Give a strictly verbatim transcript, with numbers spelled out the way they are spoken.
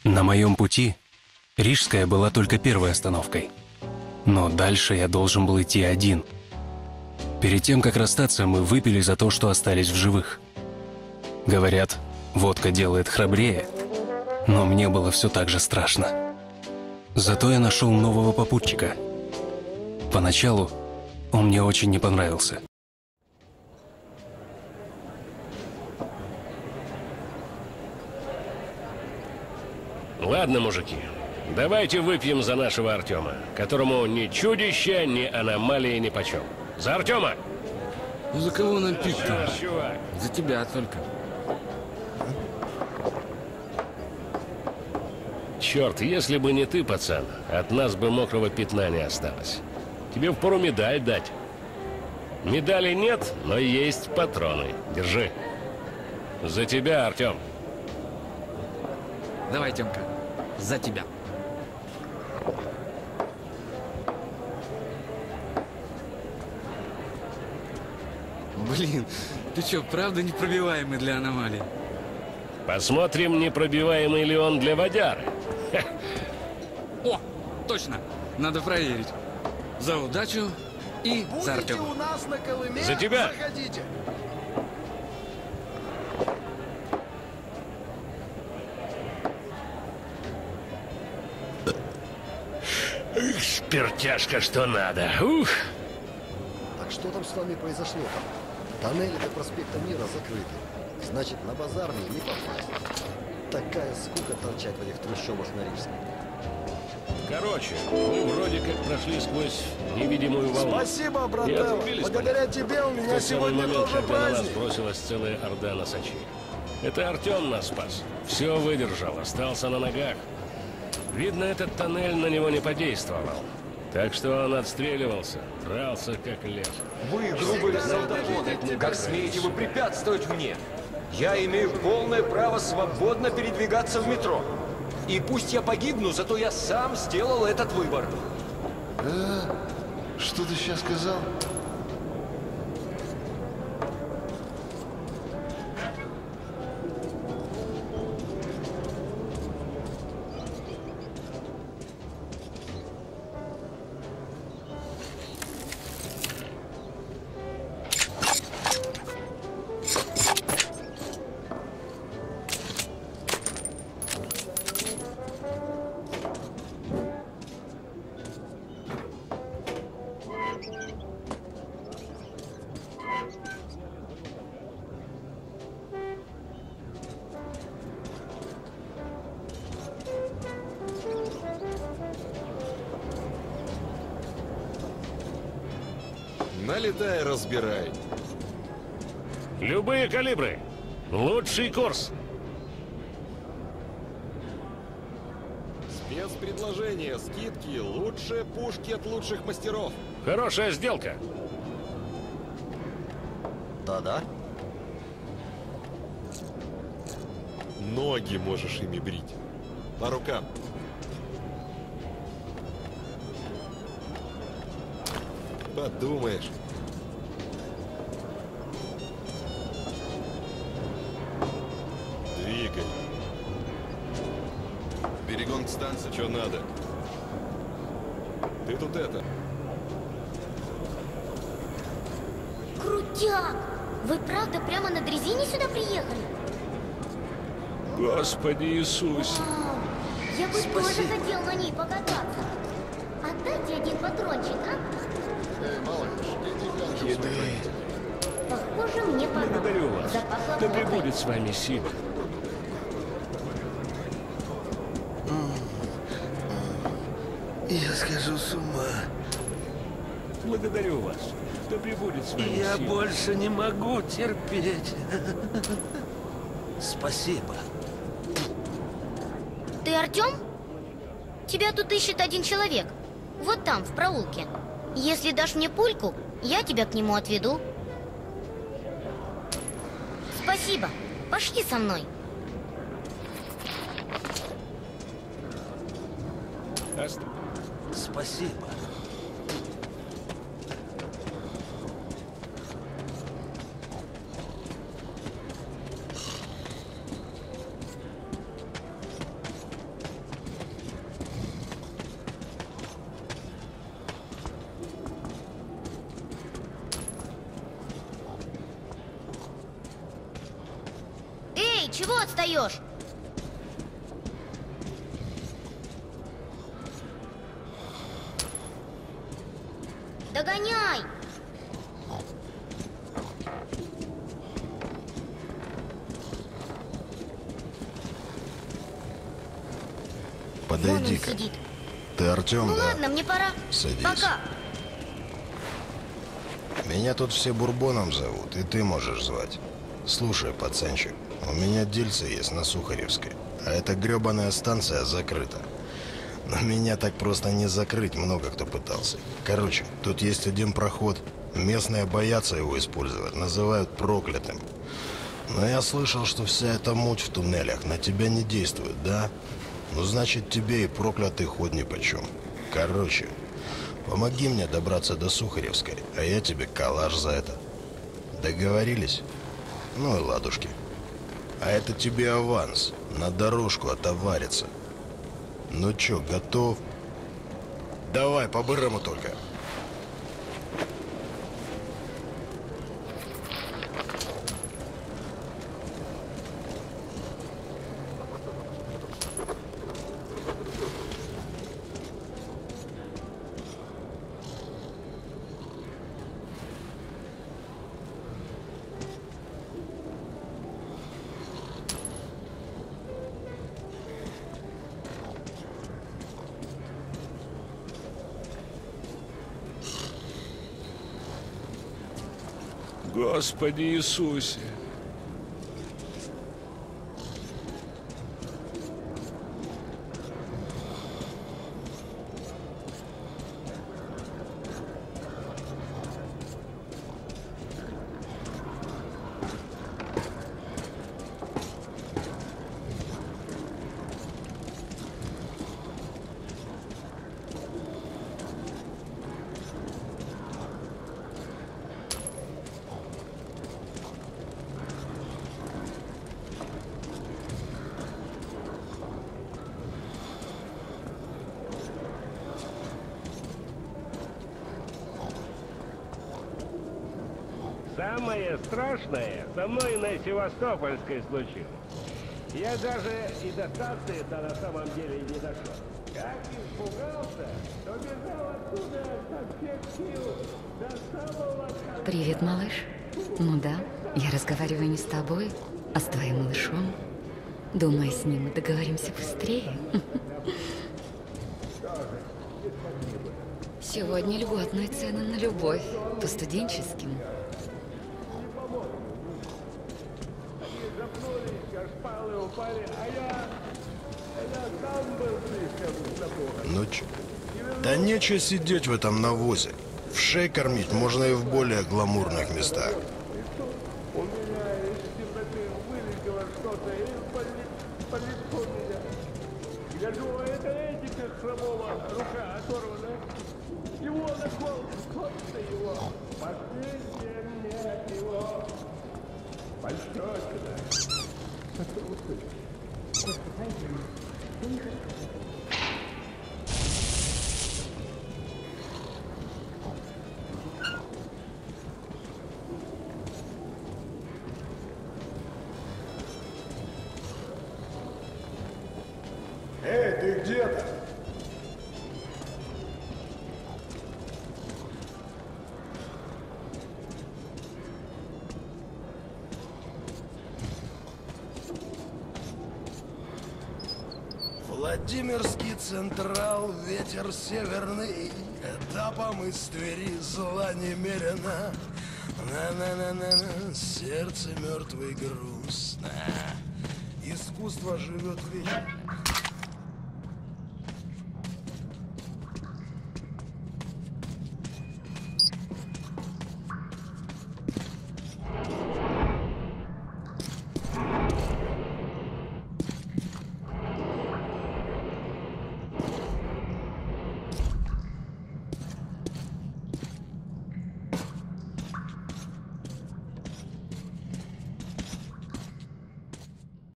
На моем пути Рижская была только первой остановкой. Но дальше я должен был идти один. Перед тем, как расстаться, мы выпили за то, что остались в живых. Говорят, водка делает храбрее, но мне было все так же страшно. Зато я нашел нового попутчика. Поначалу он мне очень не понравился. Ладно, мужики, давайте выпьем за нашего Артема, которому ни чудища, ни аномалии нипочем. За Артема! Ну за кого нам пить-то? Чувак. За тебя только. Черт, если бы не ты, пацан, от нас бы мокрого пятна не осталось. Тебе впору медаль дать. Медали нет, но есть патроны. Держи. За тебя, Артем. Давай, Тёмка, за тебя. Блин, ты чё, правда непробиваемый для аномалии? Посмотрим, непробиваемый ли он для водяры. Ха. О, точно, надо проверить. За удачу и за Артема. У нас на Колыме? За тебя. Заходите. Эх, спиртяшка, что надо. Ух. Так что там с вами произошло-то? Тоннели до проспекта Мира закрыты. Значит, на базар мне не попасть. Такая скука торчать в этих трущобах на Рижской. Короче, мы вроде как прошли сквозь невидимую волну. Спасибо, И брателло. отрубились, Благодаря понятно. тебе у В меня тот самый сегодня момент, тоже когда на нас праздник. бросилась целая орда носачей. Это Артем нас спас. Все выдержал, остался на ногах. Видно, этот тоннель на него не подействовал. Так что он отстреливался, дрался как лев. Вы, грубые солдаты, как смеете вы препятствовать мне? Я имею полное право свободно передвигаться в метро. И пусть я погибну, зато я сам сделал этот выбор. А? Что ты сейчас сказал? Налетай, разбирай. Любые калибры. Лучший курс. Спецпредложение, скидки, лучшие пушки от лучших мастеров. Хорошая сделка. Да-да. Ноги можешь ими брить. По рукам. Подумаешь. Двигай. Перегон к станции, что надо. Ты тут это. Крутяк! Вы правда прямо на дрезине сюда приехали? Господи Иисусе. Вау! Я бы тоже хотел на ней покататься. Отдайте один патрончик, а? Эй, малыш, иди глянь, что происходит. Похоже, мне пора. Благодарю вас. Запахло Да водкой. пребудет с вами сила. Я схожу с ума. Благодарю вас. Да пребудет с вами Я сила. больше не могу терпеть. Спасибо. Ты Артем? Тебя тут ищет один человек. Вот там, в проулке. Если дашь мне пульку, я тебя к нему отведу. Спасибо. Пошли со мной. Ост- Спасибо. чего отстаешь? Догоняй! Подойди-ка. Ты Артем, ну, да? Ладно, мне пора. Садись. Пока. Меня тут все Бурбоном зовут, и ты можешь звать. Слушай, пацанчик, у меня дельце есть на Сухаревской, а эта гребаная станция закрыта. Но меня так просто не закрыть, много кто пытался. Короче, тут есть один проход. Местные боятся его использовать, называют проклятым. Но я слышал, что вся эта муть в туннелях на тебя не действует, да? Ну, значит, тебе и проклятый ход нипочем. Короче, помоги мне добраться до Сухаревской, а я тебе калаш за это. Договорились? Ну и ладушки. А это тебе аванс. На дорожку отовариться. Ну чё, готов? Давай, по-бырому только. Господи Иисусе! Самое страшное со мной на Севастопольской случилось. Я даже и до станции-то на самом деле не дошел. Как испугался, то бежал оттуда со всех сил до самого конца. Привет, малыш. Ну да, я разговариваю не с тобой, а с твоим малышом. Думаю, с ним мы договоримся быстрее. Сегодня льготные цены на любовь по студенческим. Ну чё? Да нечего сидеть в этом навозе. В шей кормить можно и в более гламурных местах. У меня из темноты вылетело что-то и по лицу меня. Я думаю, это Эдика хромого, рука оторвана. Его на кол, кот-то его. Последняя мне от него. Пощечина. Эй, ты где-то? Владимирский Централ, ветер северный, этапом из Твери зла немерено. На-на-на-на-на, сердце мертвый грустно. Искусство живет вечно.